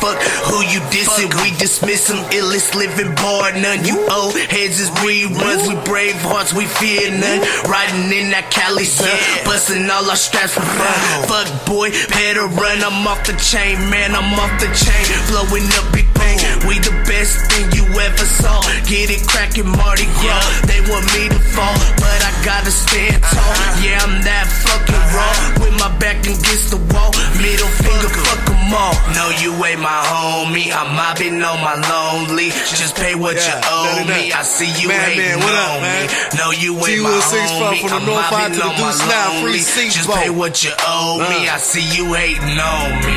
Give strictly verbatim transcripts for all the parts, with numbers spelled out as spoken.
fuck who you dissing. We dismiss them, illest living bar none. You old heads is reruns. We brave hearts, we fear none. Riding in that Cali sun, busting all our straps for fun. Fuck boy, better run. I'm off the chain, man. I'm off the chain. Blowing up big bang. We the best thing you ever saw. Get it crackin', Mardi Gras. They want me to fall, but I gotta stand tall. Yeah, I'm that fucking raw. With my back against the wall. Middle finger, fuck them all. No, you ain't my homie. I'm mobbing on my lonely. Just pay what Yeah, you owe nah, nah, nah. me. I see you Man, hating man, what up, on man? me. No, you ain't T my one six four homie. from the I'm North Side mobbing to the on my Deuce nine, free lonely. seats, Just bro. pay what you owe me. Uh. I see you hating on me.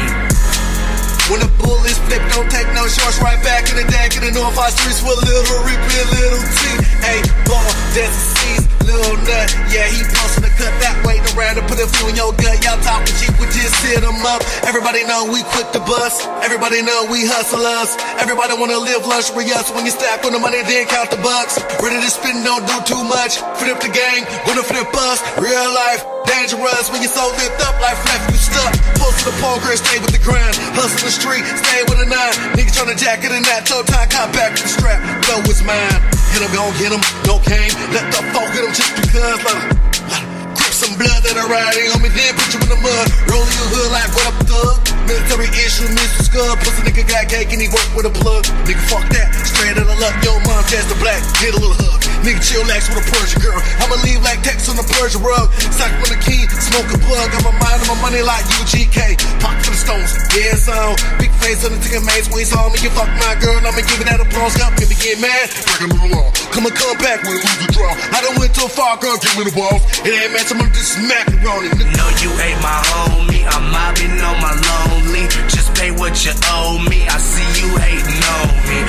When the bullets flip, don't take no shorts. Right back in the deck in the North Side streets with a little Reaper, a little T. Hey, ball, that's a C's, little nut. Yeah, he posting the cut that way around and put a few in your gut. Y'all talking cheap, we just hit them up. Everybody know we quick to bust. Everybody know we hustlers. Everybody wanna live luxurious. When you stack on the money, then count the bucks. Ready to spend, don't do too much. Flip the gang, gonna flip us. Real life, dangerous. When you so lit up like left, you stuck. Post to the pole, girl, stay with the grind. Hustle the street, stay with a nine. Niggas tryna jacket in that toe tie, cop back to the strap. Blow is mine. Hit him, gon' get him, no cane. Let the folk hit him just because. Let him, let him grip some blood that I riding on me, then put you in the mud. Roll your hood like what up, thug? Military issue, Mister Scud. Pussy nigga got cake and he work with a plug. Nigga, fuck that. Straight out of luck, yo, mom, just the black. Get a little hug. Nigga, chillax with a Persian girl. I'ma leave like text on the Persian rug. Sock from the key, smoke a plug. I'ma mind my money like U G K. Pop to the stones, yeah, it's on. Big face on the ticket, mates, waist on me. You fuck my girl, I'ma give it that applause. Got me to get mad, breaking the law. Come and come back when we lose the draw. I done went too far, girl, give me the balls. It ain't match, I'm just smacking on it. No, you ain't my homie. I'm mobbing on my lonely. Just pay what you owe me. I see you hating on me.